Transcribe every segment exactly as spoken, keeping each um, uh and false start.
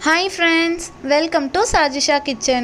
Hi friends, welcome to Sajisha Kitchen.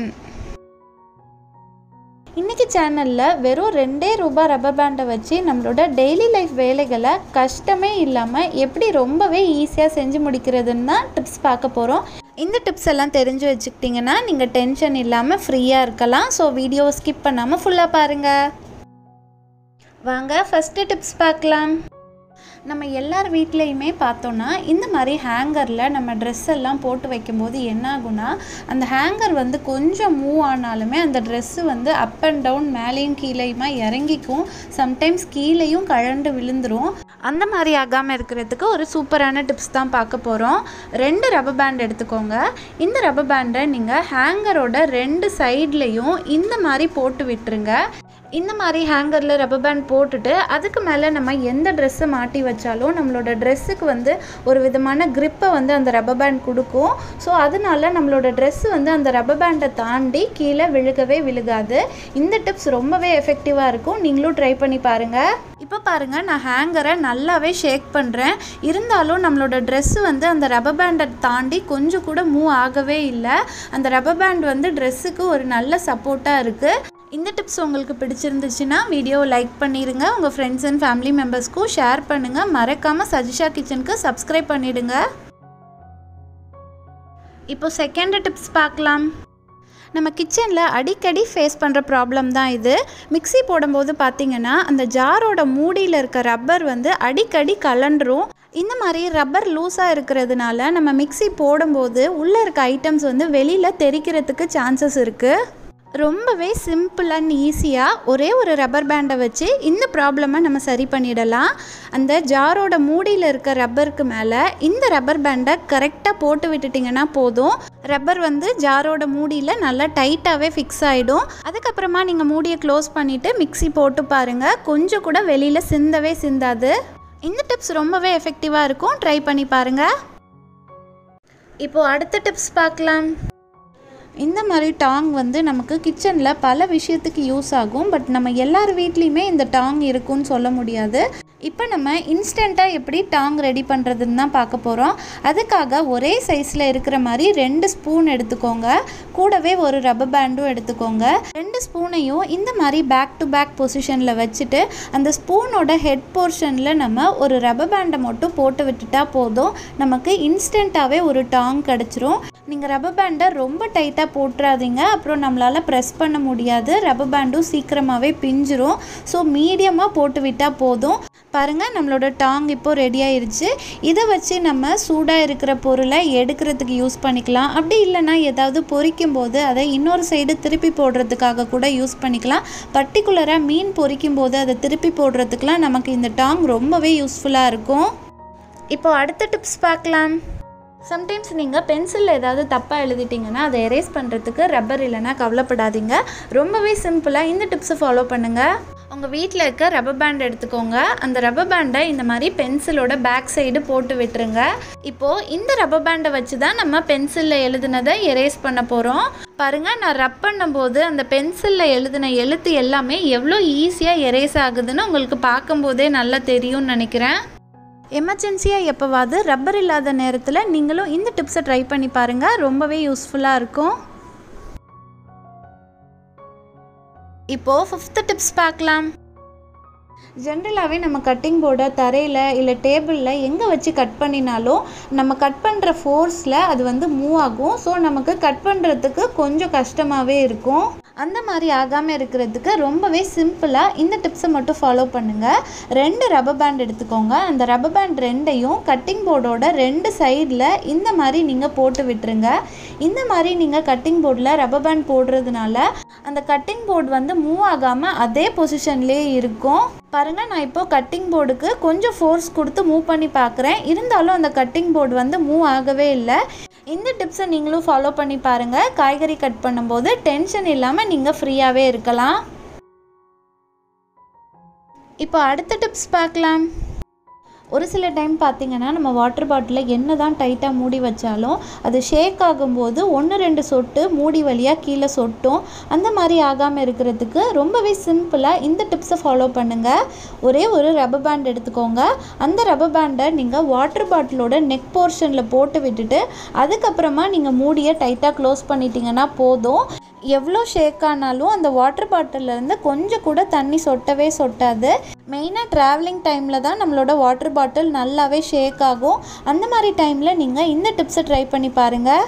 இன்னைக்கு சேனல்ல வெறும் ரெண்டே ரூபாய் ரப்பர் பேண்டை வச்சு நம்மளோட டெய்லி லைஃப் வேலைகளை கஷ்டமே இல்லாம எப்படி ரொம்பவே ஈஸியா செஞ்சு முடிக்கிறதுன்னு தான் டிப்ஸ் பார்க்க போறோம். இந்த டிப்ஸ் எல்லாம் தெரிஞ்சு வச்சுக்கிட்டீங்கன்னா நீங்க டென்ஷன் இல்லாம ஃப்ரீயா இருக்கலாம். ஸோ வீடியோவை ஸ்கிப் பண்ணாம ஃபுல்லா பாருங்க. வாங்க ஃபர்ஸ்ட் டிப்ஸ் பார்க்கலாம். நம்ம எல்லார் வீட்லேயுமே பார்த்தோன்னா இந்த மாதிரி ஹேங்கரில் நம்ம ட்ரெஸ் எல்லாம் போட்டு வைக்கும்போது என்ன ஆகுனா அந்த ஹேங்கர் வந்து கொஞ்சம் மூவ் ஆனாலுமே அந்த ட்ரெஸ்ஸு வந்து அப் அண்ட் டவுன் மேலேயும் கீழேயுமா இறங்கிக்கும். சம்டைம்ஸ் கீழேயும் கழண்டு விழுந்துடும். அந்த மாதிரி ஆகாமல் இருக்கிறதுக்கு ஒரு சூப்பரான டிப்ஸ் தான் பார்க்க போகிறோம். ரெண்டு ரப்பர் பேண்ட் எடுத்துக்கோங்க. இந்த ரப்பர் பேண்டை நீங்கள் ஹேங்கரோட ரெண்டு சைட்லேயும் இந்த மாதிரி போட்டு விட்டுருங்க. இந்த மாதிரி ஹேங்கரில் ரப்பர் பேண்ட் போட்டுட்டு அதுக்கு மேலே நம்ம எந்த ட்ரெஸ்ஸை மாட்டி வச்சாலும் நம்மளோட ட்ரெஸ்ஸுக்கு வந்து ஒரு விதமான க்ரிப்பை வந்து அந்த ரப்பர் பேண்ட் கொடுக்கும். ஸோ அதனால நம்மளோட ட்ரெஸ்ஸு வந்து அந்த ரப்பர் பேண்டை தாண்டி கீழே விழுகவே விழுகாது. இந்த டிப்ஸ் ரொம்பவே எஃபெக்டிவாக இருக்கும். நீங்களும் ட்ரை பண்ணி பாருங்கள். இப்போ பாருங்கள், நான் ஹேங்கரை நல்லாவே ஷேக் பண்ணுறேன். இருந்தாலும் நம்மளோட ட்ரெஸ்ஸு வந்து அந்த ரப்பர் பேண்டை தாண்டி கொஞ்சம் கூட மூவ் ஆகவே இல்லை. அந்த ரப்பர் பேண்ட் வந்து ட்ரெஸ்ஸுக்கு ஒரு நல்ல சப்போர்ட்டாக இருக்குது. இந்த டிப்ஸ் உங்களுக்கு பிடிச்சிருந்துச்சுன்னா வீடியோவை லைக் பண்ணிடுங்க. உங்கள் ஃப்ரெண்ட்ஸ் அண்ட் ஃபேமிலி மெம்பர்ஸ்க்கும் ஷேர் பண்ணுங்கள். மறக்காமல் சஜிஷா கிச்சனுக்கு சப்ஸ்கிரைப் பண்ணிவிடுங்க. இப்போ செகண்ட் டிப்ஸ் பார்க்கலாம். நம்ம கிச்சனில் அடிக்கடி ஃபேஸ் பண்ணுற ப்ராப்ளம் தான் இது. மிக்ஸி போடும்போது பார்த்திங்கன்னா அந்த ஜாரோட மூடியில் இருக்க ரப்பர் வந்து அடிக்கடி கலண்டுரும். இந்த மாதிரி ரப்பர் லூஸாக இருக்கிறதுனால நம்ம மிக்ஸி போடும்போது உள்ளே இருக்க ஐட்டம்ஸ் வந்து வெளியில் தெரிக்கிறதுக்கு சான்சஸ் இருக்குது. ரொம்பவே சிம்பிள் அண்ட் ஈஸியாக ஒரே ஒரு ரப்பர் பேண்டை வச்சு இந்த ப்ராப்ளமை நம்ம சரி பண்ணிடலாம். அந்த ஜாரோட மூடியில் இருக்க ரப்பருக்கு மேலே இந்த ரப்பர் பேண்டை கரெக்டாக போட்டு விட்டுட்டிங்கன்னா போதும். ரப்பர் வந்து ஜாரோட மூடியில் நல்லா டைட்டாகவே ஃபிக்ஸ் ஆகிடும். அதுக்கப்புறமா நீங்கள் மூடியை க்ளோஸ் பண்ணிவிட்டு மிக்ஸி போட்டு பாருங்கள். கொஞ்சம் கூட வெளியில் சிந்தவே சிந்தாது. இந்த டிப்ஸ் ரொம்பவே எஃபெக்டிவாக இருக்கும். ட்ரை பண்ணி பாருங்கள். இப்போது அடுத்த டிப்ஸ் பார்க்கலாம். இந்த மாதிரி டாங் வந்து நமக்கு கிச்சனில் பல விஷயத்துக்கு யூஸ் ஆகும். பட் நம்ம எல்லார் வீட்லேயுமே இந்த டாங் இருக்குன்னு சொல்ல முடியாது. இப்போ நம்ம இன்ஸ்டண்ட்டாக எப்படி டாங் ரெடி பண்ணுறதுன்னு தான் பார்க்க போகிறோம். அதுக்காக ஒரே சைஸில் இருக்கிற மாதிரி ரெண்டு ஸ்பூன் எடுத்துக்கோங்க. கூடவே ஒரு ரப்பர் பேண்டும் எடுத்துக்கோங்க. ரெண்டு ஸ்பூனையும் இந்த மாதிரி பேக் டு பேக் பொசிஷனில் வச்சுட்டு அந்த ஸ்பூனோட ஹெட் போர்ஷனில் நம்ம ஒரு ரப்பர் பேண்டை மட்டும் போட்டு விட்டுட்டா போதும். நமக்கு இன்ஸ்டண்ட்டாகவே ஒரு டாங் கிடச்சிரும். நீங்கள் ரப்பர் பேண்டை ரொம்ப டைட்டாக போட்டுறாதீங்க, அப்புறம் நம்மளால் ப்ரெஸ் பண்ண முடியாது. ரப்பர் பேண்டும் சீக்கிரமாகவே பிஞ்சிரும். ஸோ மீடியமாக போட்டு விட்டால் போதும். பாருங்கள், நம்மளோட டாங் இப்போது ரெடி ஆயிடுச்சு. இதை வச்சு நம்ம சூடாக இருக்கிற பொருளை எடுக்கிறதுக்கு யூஸ் பண்ணிக்கலாம். அப்படி இல்லைன்னா ஏதாவது பொரிக்கும் போது அதை இன்னொரு சைடு திருப்பி போடுறதுக்காக கூட யூஸ் பண்ணிக்கலாம். பர்டிகுலராக மீன் பொரிக்கும் போது அதை திருப்பி போடுறதுக்கெலாம் நமக்கு இந்த டாங் ரொம்பவே யூஸ்ஃபுல்லாக இருக்கும். இப்போது அடுத்த டிப்ஸ் பார்க்கலாம். சம்டைம்ஸ் நீங்கள் பென்சிலில் ஏதாவது தப்பாக எழுதிட்டிங்கன்னா அதை எரேஸ் பண்ணுறதுக்கு ரப்பர் இல்லைன்னா கவலைப்படாதீங்க. ரொம்பவே சிம்பிளாக இந்த டிப்ஸை ஃபாலோ பண்ணுங்கள். உங்கள் வீட்டில் இருக்க ரப்பர் பேண்ட் எடுத்துக்கோங்க. அந்த ரப்பர் பேண்டை இந்த மாதிரி பென்சிலோட பேக் சைடு போட்டு விட்டுருங்க. இப்போது இந்த ரப்பர் பேண்டை வச்சு தான் நம்ம பென்சிலில் எழுதுனதை எரேஸ் பண்ண போகிறோம். பாருங்கள், நான் ரப் பண்ணும்போது அந்த பென்சிலில் எழுதின எழுத்து எல்லாமே எவ்வளோ ஈஸியாக எரேஸ் ஆகுதுன்னு உங்களுக்கு பார்க்கும்போதே நல்லா தெரியும்னு நினைக்கிறேன். எமர்ஜென்சியாக எப்போவாது ரப்பர் இல்லாத நேரத்தில் நீங்களும் இந்த டிப்ஸை ட்ரை பண்ணி பாருங்கள். ரொம்பவே யூஸ்ஃபுல்லாக இருக்கும். இப்போது ஃபிஃப்த்து டிப்ஸ் பார்க்கலாம். ஜென்ரலாகவே நம்ம கட்டிங் போர்டை தரையில் இல்லை டேபிளில் எங்கே வச்சு கட் பண்ணினாலும் நம்ம கட் பண்ணுற ஃபோர்ஸில் அது வந்து மூவ் ஆகும். ஸோ நமக்கு கட் பண்ணுறதுக்கு கொஞ்சம் கஷ்டமாகவே இருக்கும். அந்த மாதிரி ஆகாமல் இருக்கிறதுக்கு ரொம்பவே சிம்பிளாக இந்த டிப்ஸை மட்டும் ஃபாலோ பண்ணுங்கள். ரெண்டு ரப்பர் பேண்ட் எடுத்துக்கோங்க. அந்த ரப்பர் பேண்ட் ரெண்டையும் கட்டிங் போர்டோட ரெண்டு சைடில் இந்த மாதிரி நீங்கள் போட்டு விட்டுருங்க. இந்த மாதிரி நீங்கள் கட்டிங் போர்டில் ரப்பர் பேண்ட் போடுறதுனால அந்த கட்டிங் போர்டு வந்து மூவ் ஆகாமல் அதே பொசிஷன்லேயே இருக்கும். பாருங்கள், நான் இப்போது கட்டிங் போர்டுக்கு கொஞ்சம் ஃபோர்ஸ் கொடுத்து மூவ் பண்ணி பார்க்குறேன். இருந்தாலும் அந்த கட்டிங் போர்டு வந்து மூவ் ஆகவே இல்லை. இந்த டிப்ஸை நீங்களும் ஃபாலோ பண்ணி பாருங்கள். காய்கறி கட் பண்ணும்போது டென்ஷன் இல்லாமல் நீங்கள் ஃப்ரீயாகவே இருக்கலாம். இப்போ அடுத்த டிப்ஸ் பார்க்கலாம். ஒரு சில டைம் பார்த்திங்கன்னா நம்ம வாட்டர் பாட்டிலில் என்ன தான் டைட்டாக மூடி வச்சாலும் அது ஷேக் ஆகும்போது ஒன்று ரெண்டு சொட்டு மூடி வழியாக கீழே சொட்டும். அந்த மாதிரி ஆகாமல் இருக்கிறதுக்கு ரொம்பவே சிம்பிளாக இந்த டிப்ஸை ஃபாலோ பண்ணுங்கள். ஒரே ஒரு ரப்பர் பேண்ட் எடுத்துக்கோங்க. அந்த ரப்பர் பேண்டை நீங்கள் வாட்டர் பாட்டிலோட நெக் போர்ஷனில் போட்டு விட்டுட்டு அதுக்கப்புறமா நீங்கள் மூடியை டைட்டாக க்ளோஸ் பண்ணிட்டீங்கன்னா போதும். எவ்வளோ ஷேக் ஆனாலும் அந்த வாட்டர் பாட்டிலேருந்து கொஞ்சம் கூட தண்ணி சொட்டவே சொட்டாது. மெயினாக ட்ராவலிங் டைமில் தான் நம்மளோட வாட்டர் பாட்டில் நல்லாவே ஷேக் ஆகும். அந்த மாதிரி டைமில் நீங்கள் இந்த டிப்ஸை ட்ரை பண்ணி பாருங்கள்.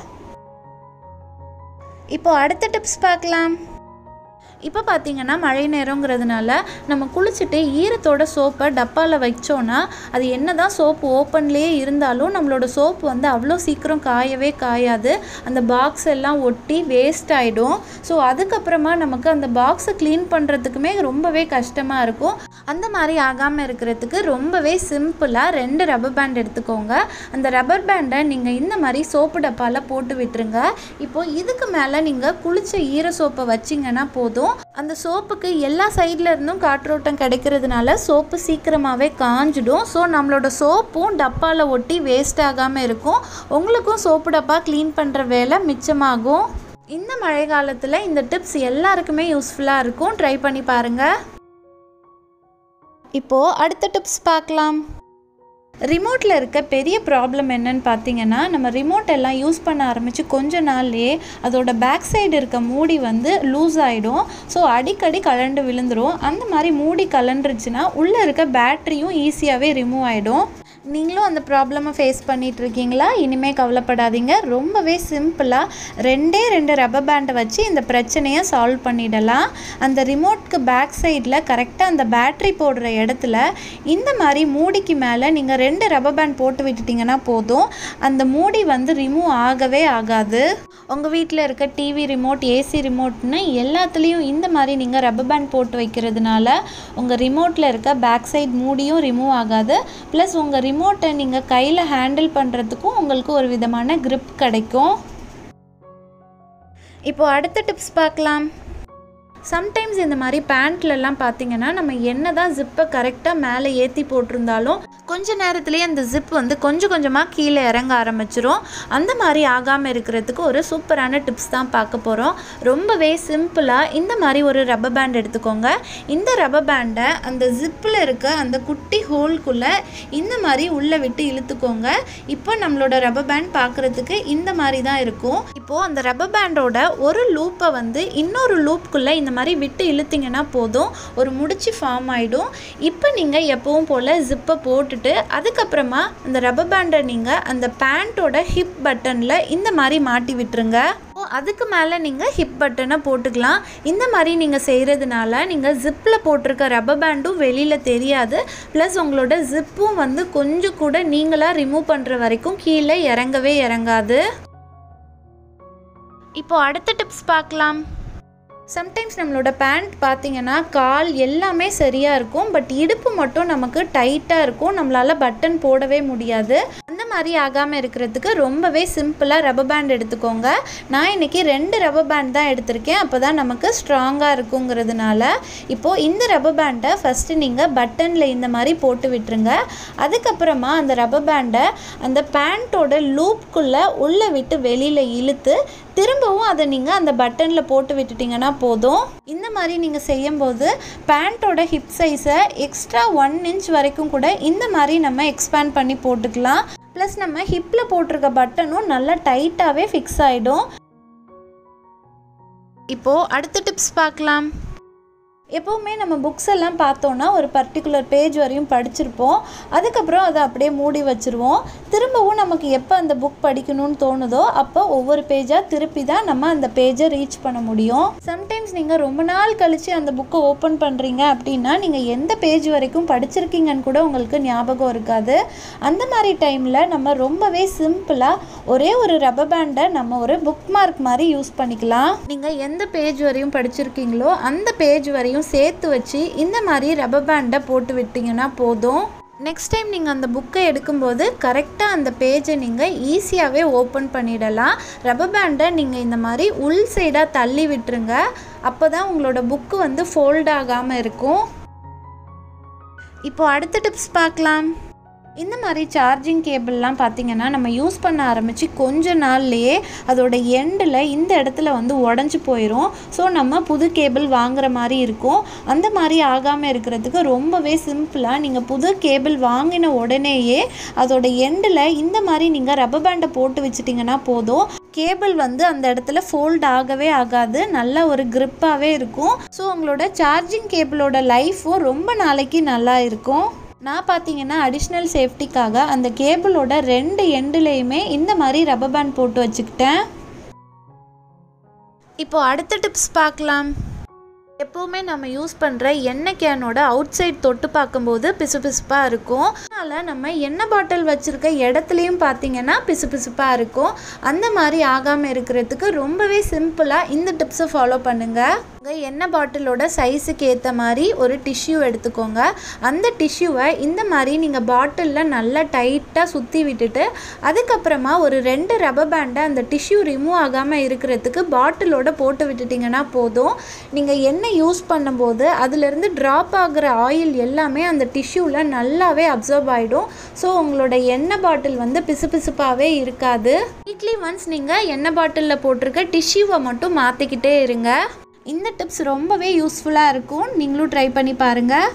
இப்போ அடுத்த டிப்ஸ் பார்க்கலாம். இப்போ பார்த்திங்கன்னா மழை நேரங்கிறதுனால நம்ம குளிச்சுட்டு ஈரத்தோட சோப்பை டப்பாவில் வச்சோன்னா அது என்ன தான் சோப்பு ஓப்பன்லேயே இருந்தாலும் நம்மளோட சோப்பு வந்து அவ்வளோ சீக்கிரம் காயவே காயாது. அந்த பாக்ஸ் எல்லாம் ஒட்டி வேஸ்ட் ஆகிடும். ஸோ அதுக்கப்புறமா நமக்கு அந்த பாக்ஸை க்ளீன் பண்ணுறதுக்குமே ரொம்பவே கஷ்டமாக இருக்கும். அந்த மாதிரி ஆகாமல் இருக்கிறதுக்கு ரொம்பவே சிம்பிளாக ரெண்டு ரப்பர் பேண்ட் எடுத்துக்கோங்க. அந்த ரப்பர் பேண்டை நீங்கள் இந்த மாதிரி சோப்பு டப்பாவில் போட்டு விட்டுருங்க. இப்போது இதுக்கு மேலே நீங்கள் குளித்த ஈர சோப்பை வச்சிங்கன்னா போதும். அந்த சோப்புக்கு எல்லா சைடில் இருந்தும் காற்றோட்டம் கிடைக்கிறதுனால சோப்பு சீக்கிரமாகவே காஞ்சிடும். ஸோ நம்மளோட சோப்பும் டப்பாவில் ஒட்டி வேஸ்ட் ஆகாமல் இருக்கும். உங்களுக்கும் சோப்பு டப்பா க்ளீன் பண்ணுற வேலை மிச்சமாகும். இந்த மழை காலத்தில் இந்த டிப்ஸ் எல்லாருக்குமே யூஸ்ஃபுல்லாக இருக்கும். ட்ரை பண்ணி பாருங்கள். இப்போது அடுத்த டிப்ஸ் பார்க்கலாம். ரிமோட்டில் இருக்க பெரிய ப்ராப்ளம் என்னன்னு பார்த்தீங்கன்னா, நம்ம ரிமோட் எல்லாம் யூஸ் பண்ண ஆரம்பித்து கொஞ்ச நாள்லேயே அதோட பேக் சைடு இருக்க மூடி வந்து லூஸ் ஆகிடும். ஸோ அடிக்கடி கலண்டு விழுந்துடும். அந்த மாதிரி மூடி கலண்டுருச்சுன்னா உள்ளே இருக்க பேட்ரியும் ஈஸியாகவே ரிமூவ் ஆகிடும். நீங்களும் அந்த ப்ராப்ளமை ஃபேஸ் பண்ணிகிட்ருக்கீங்களா? இனிமேல் கவலைப்படாதீங்க. ரொம்பவே சிம்பிளாக ரெண்டே ரெண்டு ரப்பர் பேண்டை வச்சு இந்த பிரச்சனையை சால்வ் பண்ணிடலாம். அந்த ரிமோட்க்கு பேக் சைடில் கரெக்டாக அந்த பேட்ரி போடுற இடத்துல இந்த மாதிரி மூடிக்கு மேலே நீங்கள் ரெண்டு ரப்பர் பேண்ட் போட்டு விட்டுட்டிங்கன்னா போதும். அந்த மூடி வந்து ரிமூவ் ஆகவே ஆகாது. உங்கள் வீட்டில் இருக்க டிவி ரிமோட், ஏசி ரிமோட்னு எல்லாத்துலேயும் இந்த மாதிரி நீங்கள் ரப்பர் பேண்ட் போட்டு வைக்கிறதுனால உங்கள் ரிமோட்டில் இருக்க பேக் சைட் மூடியும் ரிமூவ் ஆகாது. ப்ளஸ் உங்கள் ரிமோட்டை நீங்கள் கையில் ஹேண்டில் பண்ணுறதுக்கும் உங்களுக்கு ஒரு விதமான கிரிப் கிடைக்கும். இப்போது அடுத்த டிப்ஸ் பார்க்கலாம். சம்டைம்ஸ் இந்த மாதிரி பேண்ட்லலாம் பார்த்திங்கன்னா நம்ம என்ன தான் ஜிப்பை கரெக்டாக மேலே ஏற்றி போட்டிருந்தாலும் கொஞ்ச நேரத்துலேயே அந்த ஜிப் வந்து கொஞ்சம் கொஞ்சமாக கீழே இறங்க ஆரம்பிச்சிரும். அந்த மாதிரி ஆகாமல் இருக்கிறதுக்கு ஒரு சூப்பரான டிப்ஸ் தான் பார்க்க போகிறோம். ரொம்பவே சிம்பிளாக இந்த மாதிரி ஒரு ரப்பர் பேண்ட் எடுத்துக்கோங்க. இந்த ரப்பர் பேண்டை அந்த ஜிப்பில் இருக்க அந்த குட்டி ஹோல்குள்ளே இந்த மாதிரி உள்ளே விட்டு இழுத்துக்கோங்க. இப்போ நம்மளோட ரப்பர் பேண்ட் பார்க்குறதுக்கு இந்த மாதிரி தான் இருக்கும். இப்போது அந்த ரப்பர் பேண்டோட ஒரு லூப்பை வந்து இன்னொரு லூப்புக்குள்ளே இந்த மாதிரி விட்டு இழுத்திங்கன்னா போதும், ஒரு முடிச்சு ஃபார்ம் ஆகிடும். இப்போ நீங்கள் எப்பவும் போல் ஜிப்பை போட்டுட்டு அதுக்கப்புறமா அந்த ரப்பர் பேண்டை நீங்கள் அந்த பேண்ட்டோட ஹிப் பட்டனில் இந்த மாதிரி மாட்டி விட்டுருங்க. அதுக்கு மேலே நீங்கள் ஹிப் பட்டனை போட்டுக்கலாம். இந்த மாதிரி நீங்கள் செய்கிறதுனால நீங்கள் ஜிப்பில் போட்டிருக்க ரப்பர் பேண்டும் வெளியில் தெரியாது. ப்ளஸ் உங்களோட ஜிப்பும் வந்து கொஞ்சம் கூட நீங்களாக ரிமூவ் பண்ணுற வரைக்கும் கீழே இறங்கவே இறங்காது. இப்போது அடுத்த டிப்ஸ் பார்க்கலாம். சம்டைம்ஸ் நம்மளோட பேண்ட் பார்த்திங்கன்னா கால் எல்லாமே சரியாக இருக்கும். பட் இடுப்பு மட்டும் நமக்கு டைட்டாக இருக்கும். நம்மளால் பட்டன் போடவே முடியாது. அந்த மாதிரி ஆகாமல் இருக்கிறதுக்கு ரொம்பவே சிம்பிளாக ரப்பர் பேண்ட் எடுத்துக்கோங்க. நான் இன்றைக்கி ரெண்டு ரப்பர் பேண்ட் தான் எடுத்திருக்கேன். அப்போ தான் நமக்கு ஸ்ட்ராங்காக இருக்குங்கிறதுனால. இப்போது இந்த ரப்பர் பேண்டை ஃபஸ்ட்டு நீங்கள் பட்டனில் இந்த மாதிரி போட்டு விட்டுருங்க. அதுக்கப்புறமா அந்த ரப்பர் பேண்டை அந்த பேண்ட்டோட லூப்குள்ளே உள்ளே விட்டு வெளியில் இழுத்து திரும்பவும் அதை நீங்கள் அந்த பட்டனில் போட்டு விட்டுட்டிங்கன்னா போதும். இந்த மாதிரி நீங்கள் செய்யும்போது பேண்ட்டோட ஹிப் சைஸை எக்ஸ்ட்ரா ஒன் இன்ச் வரைக்கும் கூட இந்த மாதிரி நம்ம எக்ஸ்பேண்ட் பண்ணி போட்டுக்கலாம். ப்ளஸ் நம்ம ஹிப்பில் போட்டிருக்க பட்டனும் நல்லா டைட்டாகவே ஃபிக்ஸ் ஆகிடும். இப்போது அடுத்த டிப்ஸ் பார்க்கலாம். எப்போவுமே நம்ம புக்ஸ் எல்லாம் பார்த்தோன்னா ஒரு பர்டிகுலர் பேஜ் வரையும் படிச்சிருப்போம். அதுக்கப்புறம் அதை அப்படியே மூடி வச்சுருவோம். திரும்பவும் நமக்கு எப்போ அந்த புக் படிக்கணும்னு தோணுதோ அப்போ ஒவ்வொரு பேஜாக திருப்பி தான் நம்ம அந்த பேஜை ரீச் பண்ண முடியும். சம்டைம்ஸ் நீங்கள் ரொம்ப நாள் கழித்து அந்த புக்கை ஓப்பன் பண்ணுறீங்க அப்படின்னா நீங்கள் எந்த பேஜ் வரைக்கும் படிச்சிருக்கீங்கன்னு கூட உங்களுக்கு ஞாபகம் இருக்காது. அந்த மாதிரி டைமில் நம்ம ரொம்பவே சிம்பிளாக ஒரே ஒரு ரப்பர் பேண்டை நம்ம ஒரு புக் மார்க் மாதிரி யூஸ் பண்ணிக்கலாம். நீங்கள் எந்த பேஜ் வரையும் படிச்சிருக்கீங்களோ அந்த பேஜ் வரையும் சேர்த்து வச்சு இந்த மாதிரி ரப்பர் பேண்டை போட்டு விட்டிங்கன்னா போதும். நெக்ஸ்ட் டைம் நீங்கள் அந்த புக்கை எடுக்கும்போது கரெக்டாக அந்த பேஜை நீங்கள் ஈஸியாகவே ஓப்பன் பண்ணிடலாம். ரப்பர் பேண்டை நீங்கள் இந்த மாதிரி உள் சைடாக தள்ளி விட்டுருங்க. அப்போ தான் உங்களோட புக்கு வந்து ஃபோல்ட் ஆகாமல் இருக்கும். இப்போது அடுத்த டிப்ஸ் பார்க்கலாம். இந்த மாதிரி சார்ஜிங் கேபிள்லாம் பார்த்திங்கன்னா நம்ம யூஸ் பண்ண ஆரம்பித்து கொஞ்ச நாள்லேயே அதோட எண்டில் இந்த இடத்துல வந்து உடஞ்சி போயிடும். ஸோ நம்ம புது கேபிள் வாங்குகிற மாதிரி இருக்கும். அந்த மாதிரி ஆகாமல் இருக்கிறதுக்கு ரொம்பவே சிம்பிளாக நீங்கள் புது கேபிள் வாங்கின உடனேயே அதோட எண்டில் இந்த மாதிரி நீங்கள் ரப்பர் பேண்டை போட்டு வச்சிட்டிங்கன்னா போதும். கேபிள் வந்து அந்த இடத்துல ஃபோல்ட் ஆகவே ஆகாது, நல்ல ஒரு கிரிப்பாகவே இருக்கும். ஸோ உங்களோட சார்ஜிங் கேபிளோட லைஃப்பும் ரொம்ப நாளைக்கு நல்லா இருக்கும். நான் பார்த்தீங்கன்னா அடிஷ்னல் சேஃப்டிக்காக அந்த கேபிளோட ரெண்டு எண்டுலேயுமே இந்த மாதிரி ரப்பர் பேண்ட் போட்டு வச்சுக்கிட்டேன். இப்போது அடுத்த டிப்ஸ் பார்க்கலாம். எப்போவுமே நம்ம யூஸ் பண்ணுற எண்ணெய் கேனோட அவுட் சைட் தொட்டு பார்க்கும்போது பிசு பிசுப்பாக இருக்கும். அதனால் நம்ம எண்ணெய் பாட்டில் வச்சுருக்க இடத்துலையும் பார்த்திங்கன்னா பிசு பிசுப்பாக இருக்கும். அந்த மாதிரி ஆகாமல் இருக்கிறதுக்கு ரொம்பவே சிம்பிளாக இந்த டிப்ஸை ஃபாலோ பண்ணுங்கள். உங்கள் எண்ணெய் பாட்டிலோட சைஸுக்கு ஏற்ற மாதிரி ஒரு டிஷ்யூ எடுத்துக்கோங்க. அந்த டிஷ்யூவை இந்த மாதிரி நீங்கள் பாட்டிலில் நல்லா டைட்டாக சுற்றி விட்டுட்டு அதுக்கப்புறமா ஒரு ரெண்டு ரப்பர் பேண்டை அந்த டிஷ்யூ ரிமூவ் ஆகாமல் இருக்கிறதுக்கு பாட்டிலோட போட்டு விட்டுட்டிங்கன்னா போதும். நீங்கள் எண்ணெய் யூஸ் பண்ணும்போது அதிலிருந்து ட்ராப் ஆகிற ஆயில் எல்லாமே அந்த டிஷ்யூவில் நல்லாவே அப்சர்வ் ஆகிடும். ஸோ உங்களோட எண்ணெய் பாட்டில் வந்து பிசு பிசுப்பாகவே இருக்காது. வீக்லி ஒன்ஸ் நீங்கள் எண்ணெய் பாட்டிலில் போட்டிருக்க டிஷ்யூவை மட்டும் மாற்றிக்கிட்டே இருங்க. இந்த டிப்ஸ் ரொம்பவே யூஸ்ஃபுல்லாக இருக்கும். நீங்களும் ட்ரை பண்ணி பாருங்கள்.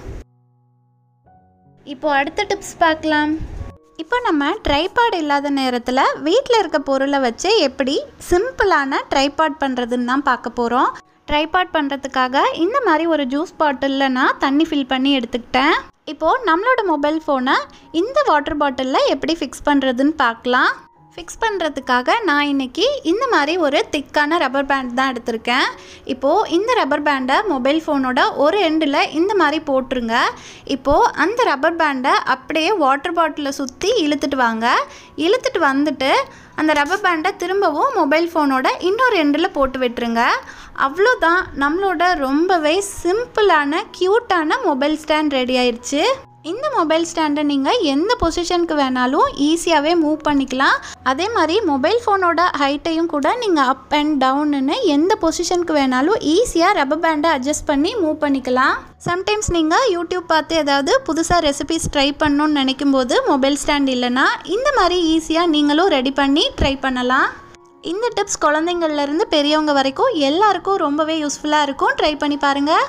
இப்போ அடுத்த டிப்ஸ் பார்க்கலாம். இப்போ நம்ம ட்ரைபாட் இல்லாத நேரத்தில் வீட்டில் இருக்க பொருளை வச்சு எப்படி சிம்பிளான ட்ரைபாட் பண்ணுறதுன்னு தான் பார்க்க போகிறோம். ட்ரைபாட் பண்ணுறதுக்காக இந்த மாதிரி ஒரு ஜூஸ் பாட்டிலில் நான் தண்ணி ஃபில் பண்ணி எடுத்துக்கிட்டேன். இப்போது நம்மளோட மொபைல் ஃபோனை இந்த வாட்டர் பாட்டிலில் எப்படி ஃபிக்ஸ் பண்ணுறதுன்னு பார்க்கலாம். ஃபிக்ஸ் பண்ணுறதுக்காக நான் இன்றைக்கி இந்த மாதிரி ஒரு திக்கான ரப்பர் பேண்ட் தான் எடுத்திருக்கேன். இப்போது இந்த ரப்பர் பேண்டை மொபைல் ஃபோனோட ஒரு எண்டில் இந்த மாதிரி போட்டுருங்க. இப்போது அந்த ரப்பர் பேண்டை அப்படியே வாட்டர் பாட்டிலில் சுற்றி இழுத்துட்டு வாங்க. இழுத்துட்டு வந்துட்டு அந்த ரப்பர் பேண்டை திரும்பவும் மொபைல் ஃபோனோட இன்னொரு எண்டில் போட்டு விட்டுருங்க. அவ்வளோதான், நம்மளோட ரொம்பவே சிம்பிளான க்யூட்டான மொபைல் ஸ்டாண்ட் ரெடி ஆயிடுச்சு. இந்த மொபைல் ஸ்டாண்டை நீங்கள் எந்த பொசிஷனுக்கு வேணாலும் ஈஸியாகவே மூவ் பண்ணிக்கலாம். அதே மாதிரி மொபைல் ஃபோனோட ஹைட்டையும் கூட நீங்கள் அப் அண்ட் டவுன்னு எந்த பொசிஷனுக்கு வேணாலும் ஈஸியாக ரப்பர் பேண்டை அட்ஜஸ்ட் பண்ணி மூவ் பண்ணிக்கலாம். சம்டைம்ஸ் நீங்கள் யூடியூப் பார்த்து ஏதாவது புதுசாக ரெசிபிஸ் ட்ரை பண்ணணுன்னு நினைக்கும் போது மொபைல் ஸ்டாண்ட் இல்லைன்னா இந்த மாதிரி ஈஸியாக நீங்களும் ரெடி பண்ணி ட்ரை பண்ணலாம். இந்த டிப்ஸ் குழந்தைங்கள்லேருந்து பெரியவங்க வரைக்கும் எல்லாருக்கும் ரொம்பவே யூஸ்ஃபுல்லாக இருக்கும். ட்ரை பண்ணி பாருங்கள்.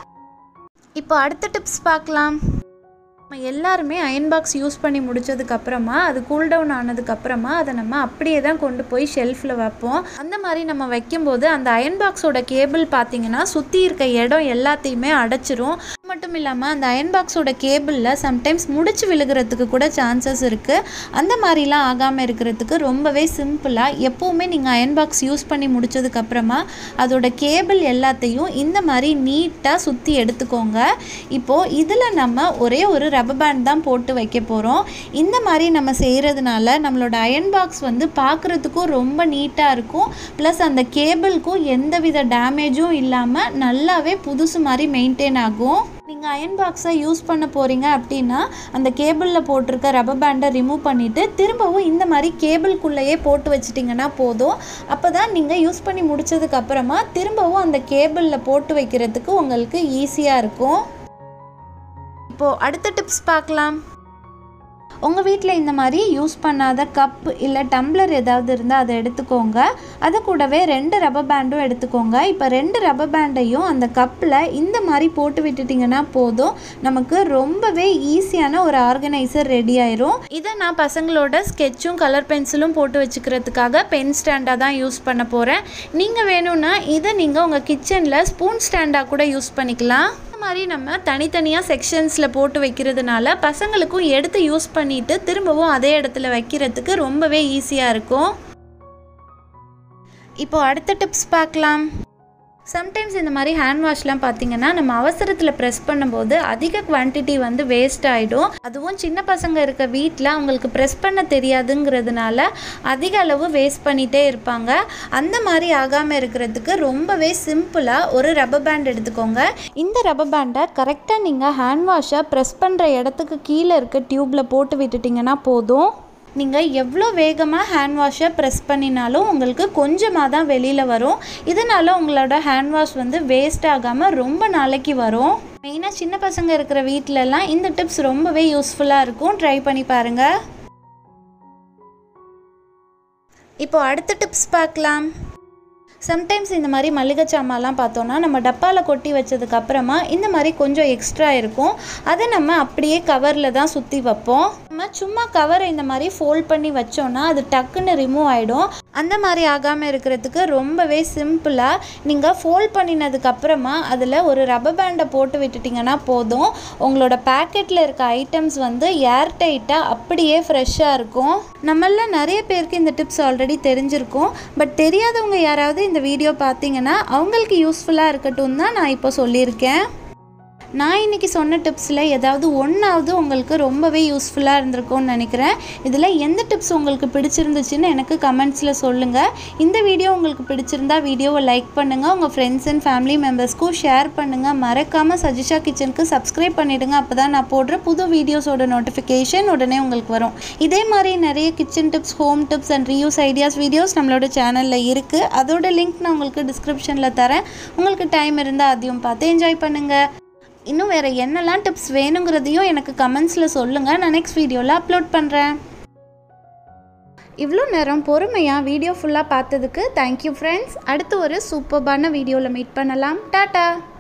இப்போ அடுத்த டிப்ஸ் பார்க்கலாம். நம்ம எல்லாருமே அயன் பாக்ஸ் யூஸ் பண்ணி முடித்ததுக்கப்புறமா அது கூல் டவுன் ஆனதுக்கப்புறமா அதை நம்ம அப்படியே தான் கொண்டு போய் ஷெல்ஃபில் வைப்போம். அந்த மாதிரி நம்ம வைக்கும்போது அந்த அயன் பாக்ஸோட கேபிள் பார்த்திங்கன்னா சுற்றி இருக்க இடம் எல்லாத்தையுமே அடைச்சிரும். மட்டும் இல்லாமல் அந்த அயன் பாக்ஸோட கேபிளில் சம்டைம்ஸ் முடிச்சு விழுகிறதுக்கு கூட சான்சஸ் இருக்குது. அந்த மாதிரிலாம் ஆகாமல் இருக்கிறதுக்கு ரொம்பவே சிம்பிளாக எப்போவுமே நீங்கள் அயன் பாக்ஸ் யூஸ் பண்ணி முடித்ததுக்கப்புறமா அதோட கேபிள் எல்லாத்தையும் இந்த மாதிரி நீட்டாக சுற்றி எடுத்துக்கோங்க. இப்போது இதில் நம்ம ஒரே ஒரு ரப்பர் பேண்ட் தான் போட்டு வைக்க போகிறோம். இந்த மாதிரி நம்ம செய்கிறதுனால நம்மளோட அயன் பாக்ஸ் வந்து பார்க்குறதுக்கும் ரொம்ப நீட்டாக இருக்கும். ப்ளஸ் அந்த கேபிளுக்கும் எந்தவித டேமேஜும் இல்லாமல் நல்லாவே புதுசு மாதிரி மெயின்டைன் ஆகும். நீங்கள் அயன் பாக்ஸை யூஸ் பண்ண போகிறீங்க அப்படின்னா அந்த கேபிளில் போட்டிருக்க ரப்பர் பேண்டை ரிமூவ் பண்ணிவிட்டு திரும்பவும் இந்த மாதிரி கேபிள்குள்ளேயே போட்டு வச்சிட்டிங்கன்னா போதும். அப்போ தான் நீங்கள் யூஸ் பண்ணி முடித்ததுக்கப்புறமா திரும்பவும் அந்த கேபிளில் போட்டு வைக்கிறதுக்கு உங்களுக்கு ஈஸியாக இருக்கும். இப்போது அடுத்த டிப்ஸ் பார்க்கலாம். உங்கள் வீட்டில் இந்த மாதிரி யூஸ் பண்ணாத கப் இல்லை டம்ளர் ஏதாவது இருந்தால் அதை எடுத்துக்கோங்க. அது கூடவே ரெண்டு ரப்பர் பேண்டும் எடுத்துக்கோங்க. இப்போ ரெண்டு ரப்பர் பேண்டையும் அந்த கப்பில் இந்த மாதிரி போட்டு விட்டுட்டிங்கன்னா போதும். நமக்கு ரொம்பவே ஈஸியான ஒரு ஆர்கனைசர் ரெடி ஆயிரும். இதை நான் பசங்களோட ஸ்கெட்சும் கலர் பென்சிலும் போட்டு வச்சுக்கிறதுக்காக பென் ஸ்டாண்டாக தான் யூஸ் பண்ண போகிறேன். நீங்கள் வேணும்னா இதை நீங்கள் உங்கள் கிச்சனில் ஸ்பூன் ஸ்டாண்டாக கூட யூஸ் பண்ணிக்கலாம். இந்த மாதிரி நம்ம தனித்தனியாக செக்ஷன்ஸில் போட்டு வைக்கிறதுனால பசங்களுக்கும் எடுத்து யூஸ் பண்ணிவிட்டு திரும்பவும் அதே இடத்துல வைக்கிறதுக்கு ரொம்பவே ஈஸியாக இருக்கும். இப்போது அடுத்த டிப்ஸ் பார்க்கலாம். சம்டைம்ஸ் இந்த மாதிரி ஹேண்ட் வாஷ்லாம் பார்த்திங்கன்னா நம்ம அவசரத்தில் ப்ரெஸ் பண்ணும்போது அதிக குவான்டிட்டி வந்து வேஸ்ட் ஆகிடும். அதுவும் சின்ன பசங்க இருக்க வீட்டில் அவங்களுக்கு ப்ரெஸ் பண்ண தெரியாதுங்கிறதுனால அதிக அளவு வேஸ்ட் பண்ணிகிட்டே இருப்பாங்க. அந்த மாதிரி ஆகாமல் இருக்கிறதுக்கு ரொம்பவே சிம்பிளாக ஒரு ரப்பர் பேண்ட் எடுத்துக்கோங்க. இந்த ரப்பர் பேண்டை கரெக்டாக நீங்கள் ஹேண்ட் வாஷை ப்ரெஸ் பண்ணுற இடத்துக்கு கீழே இருக்க டியூப்பில் போட்டு விட்டுட்டிங்கன்னா போதும். நீங்கள் எவ்வளோ வேகமாக ஹேண்ட் வாஷை ப்ரெஸ் பண்ணினாலும் உங்களுக்கு கொஞ்சமாக தான் வெளியில் வரும். இதனால் உங்களோட ஹேண்ட் வாஷ் வந்து வேஸ்ட் ஆகாமல் ரொம்ப நாளைக்கு வரும். மெயினாக சின்ன பசங்க இருக்கிற வீட்டிலலாம் இந்த டிப்ஸ் ரொம்பவே யூஸ்ஃபுல்லாக இருக்கும். ட்ரை பண்ணி பாருங்கள். இப்போ அடுத்த டிப்ஸ் பார்க்கலாம். சம்டைம்ஸ் இந்த மாதிரி மளிகை சாமான்லாம் பார்த்தோன்னா நம்ம டப்பாவில் கொட்டி வச்சதுக்கப்புறமா இந்த மாதிரி கொஞ்சம் எக்ஸ்ட்ரா இருக்கும். அதை நம்ம அப்படியே கவரில் தான் சுற்றி வைப்போம். நம்ம சும்மா கவரை இந்த மாதிரி ஃபோல்ட் பண்ணி வச்சோன்னா அது டக்குன்னு ரிமூவ் ஆகிடும். அந்த மாதிரி ஆகாமல் இருக்கிறதுக்கு ரொம்பவே சிம்பிளாக நீங்கள் ஃபோல்ட் பண்ணினதுக்கப்புறமா அதில் ஒரு ரப்பர் பேண்டை போட்டு விட்டுட்டிங்கன்னா போதும். உங்களோட பேக்கெட்டில் இருக்க ஐட்டம்ஸ் வந்து ஏர் டைட்டாக அப்படியே ஃப்ரெஷ்ஷாக இருக்கும். நம்மள நிறைய பேருக்கு இந்த டிப்ஸ் ஆல்ரெடி தெரிஞ்சிருக்கும். பட் தெரியாதவங்க யாராவது இந்த வீடியோ பார்த்தீங்கன்னா அவங்களுக்கு யூஸ்ஃபுல்லாக இருக்கட்டும் தான் நான் இப்போ சொல்லியிருக்கேன். நான் இன்றைக்கி சொன்ன டிப்ஸில் ஏதாவது ஒன்றாவது உங்களுக்கு ரொம்பவே யூஸ்ஃபுல்லாக இருந்திருக்கும்னு நினைக்கிறேன். இதில் எந்த டிப்ஸ் உங்களுக்கு பிடிச்சிருந்துச்சுன்னு எனக்கு கமெண்ட்ஸில் சொல்லுங்கள். இந்த வீடியோ உங்களுக்கு பிடிச்சிருந்தா வீடியோவை லைக் பண்ணுங்கள். உங்கள் ஃப்ரெண்ட்ஸ் அண்ட் ஃபேமிலி மெம்பர்ஸ்க்கும் ஷேர் பண்ணுங்கள். மறக்காமல் சஜிஷா கிச்சனுக்கு சப்ஸ்கிரைப் பண்ணிவிடுங்க. அப்போ தான் நான் போடுற புது வீடியோஸோட நோட்டிஃபிகேஷன் உடனே உங்களுக்கு வரும். இதே மாதிரி நிறைய kitchen tips, home tips and reuse ideas videos நம்மளோட சேனலில் இருக்குது. அதோட லிங்க் நான் உங்களுக்கு டிஸ்கிரிப்ஷனில் தரேன். உங்களுக்கு டைம் இருந்தால் அதையும் பார்த்து என்ஜாய் பண்ணுங்கள். இன்னும் வேறு என்னெல்லாம் டிப்ஸ் வேணுங்கிறதையும் எனக்கு கமெண்ட்ஸில் சொல்லுங்கள். நான் நெக்ஸ்ட் வீடியோவில் அப்லோட் பண்ணுறேன். இவ்வளோ நேரம் பொறுமையாக வீடியோ ஃபுல்லாக பார்த்ததுக்கு தேங்க்யூ ஃப்ரெண்ட்ஸ். அடுத்து ஒரு சூப்பர்பான வீடியோவில் மீட் பண்ணலாம். டாட்டா.